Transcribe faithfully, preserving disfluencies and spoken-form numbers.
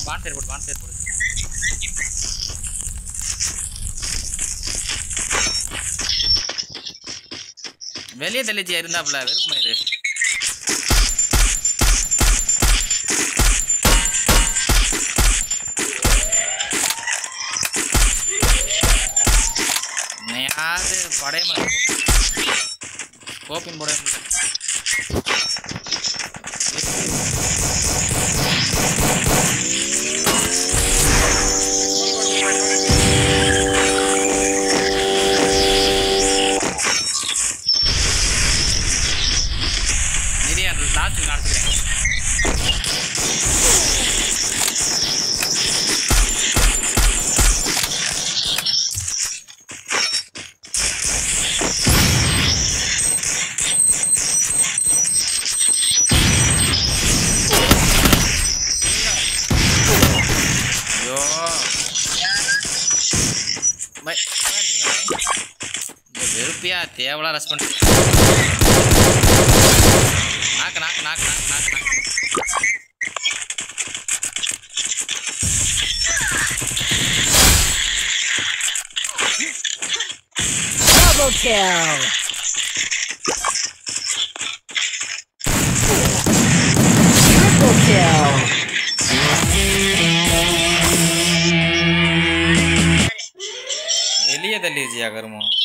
பான் side போடு பான் side போடு வெளியே தள்ளிச்சு இருந்தாப்ல வெறுப்புமா இது அது படையமா கோப்பின் போட நிறைய லாஸ்ட் நடத்துக்கிறேன் வெறுப்பியா தேவலா ரஷ் பண்ணி நாக்கு நாக்கு நாக்கு நாக்கு நாக்கு Double kill. Triple kill. வெளியே தள்ளிடுச்சியா கருமம்